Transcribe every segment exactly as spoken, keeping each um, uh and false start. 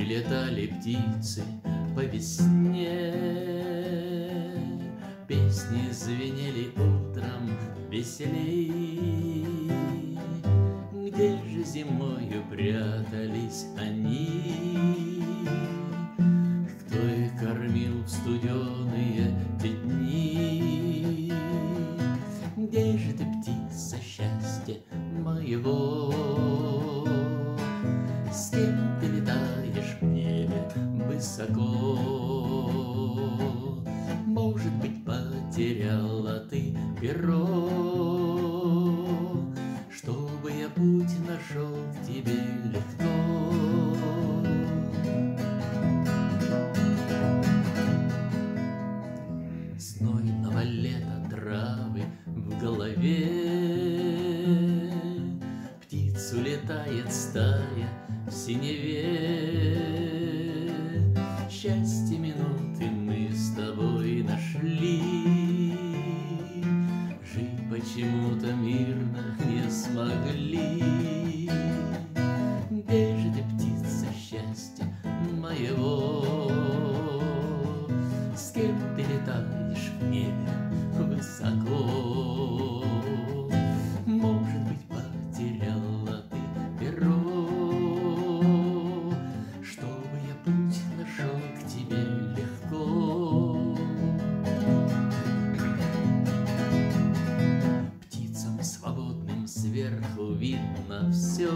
летали птицы по весне, песни звенели утром веселей. Где же зимою прятались они? Кто их кормил в студеные те дни? Где же ты, птица счастья моего? С кем ты летаешь в небе высоко? Может быть, потеряла ты перо, чтобы я путь нашел к тебе легко. Знойного лета травы в голове, птицу летает стая в синеве. Счастье минуты мы с тобой нашли, жить почему-то мирно не смогли. Где же ты, птица счастья моего? С кем ты летаешь в небе высоко? Может быть, потеряла ты перо, чтобы я путь нашел к тебе легко. Птицам свободным сверху видно все,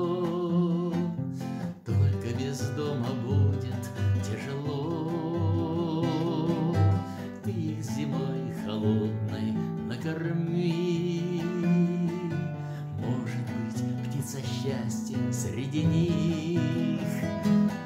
только без дома будет тяжело. Ты их зимой холодной накорми, может быть, птица счастья среди них